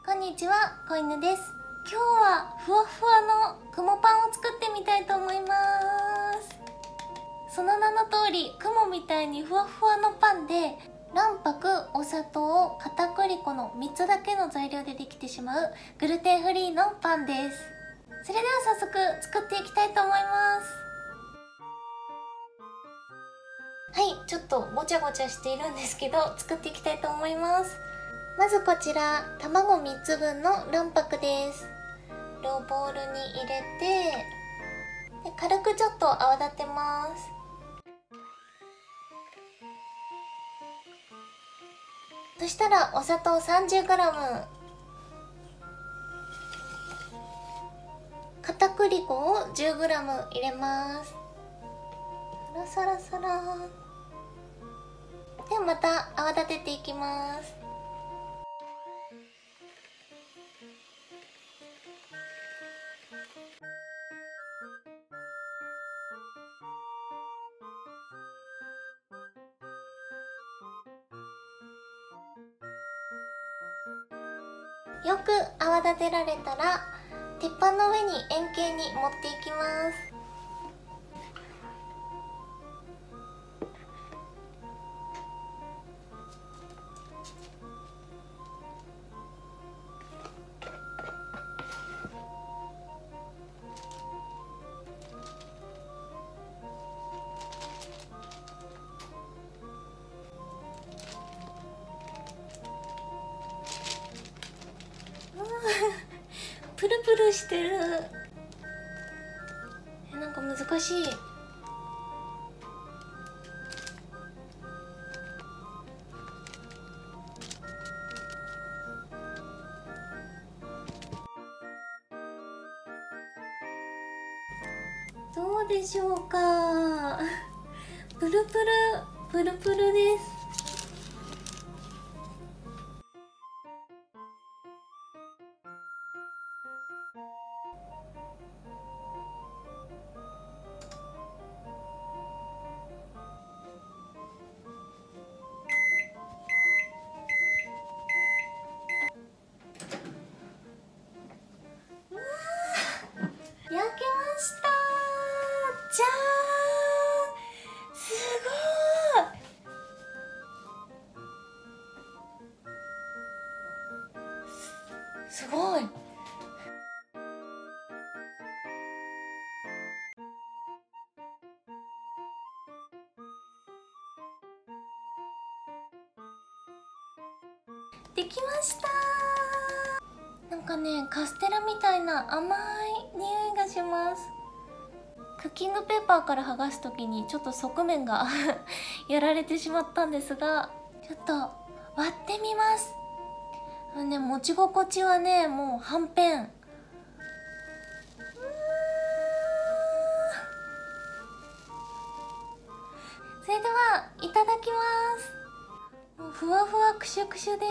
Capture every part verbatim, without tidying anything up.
こんにちは、子犬です。今日はふわふわの雲パンを作ってみたいと思います。その名の通り、雲みたいにふわふわのパンで、卵白、お砂糖、片栗粉のみっつだけの材料でできてしまうグルテンフリーのパンです。それでは早速作っていきたいと思います。はい、ちょっとごちゃごちゃしているんですけど、作っていきたいと思います。まずこちら、卵みっつぶんの卵白です。これをボウルに入れて、で軽くちょっと泡立てます。そしたらお砂糖 さんじゅうグラム、 片栗粉を じゅうグラム 入れます。サラサラサラ。でまた泡立てていきます。よく泡立てられたら鉄板の上に円形に盛っていきます。プルプルしてる。え、なんか難しい。どうでしょうか。プルプルプルプルです。焼けました。じゃーん、すごいすごい。できましたー。なんかね、カステラみたいな甘い匂いがします。クッキングペーパーから剥がす時にちょっと側面がやられてしまったんですが、ちょっと割ってみます。あのね、持ち心地はね、もうはんぺん。それではいただきます。もうふわふわくしゅくしゅです。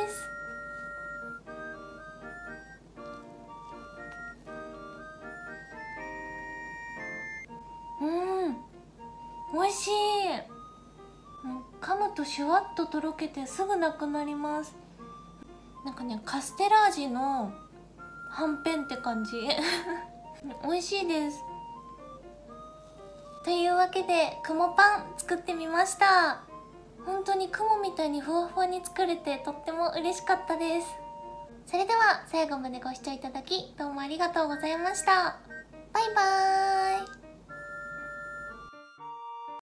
うん、美味しい。もう噛むとシュワッととろけてすぐなくなります。なんかね、カステラ味のはんぺんって感じ。美味しいです。というわけで雲パン作ってみました。本当に雲みたいにふわふわに作れてとっても嬉しかったです。それでは最後までご視聴いただきどうもありがとうございました。バイバーイ。